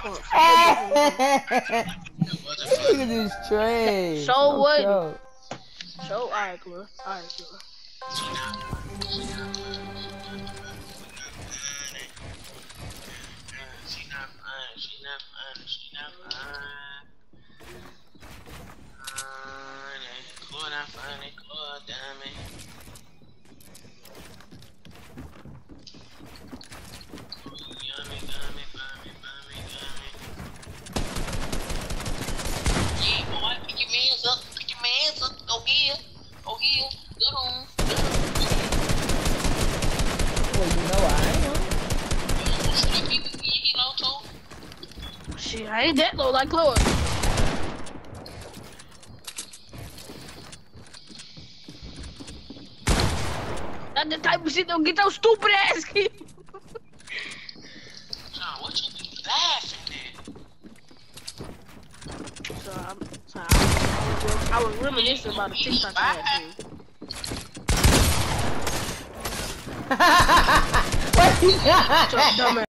Look at this trash. So what? Joke. So alright, Club. Alright, Club. She not fine. Claw not funny, claw dummy. Yummy, gummy, bummy. Yeah, boy, pick your mans up, go here, good on. Well, you know I am. Straight people, he low too. Shit, I ain't that low like Club. That's the type of shit don't get your stupid ass kid. John, what you be laughing at? I was reminiscing about a TikTok I had too. What? So dumbass.